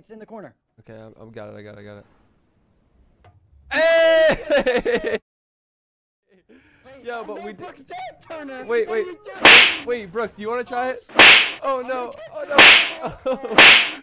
It's in the corner. Okay, I got it. I got it. Hey! Yo, but we Brooks dead, Turner. wait, Brooke, do you want to try it? Oh no! Oh no!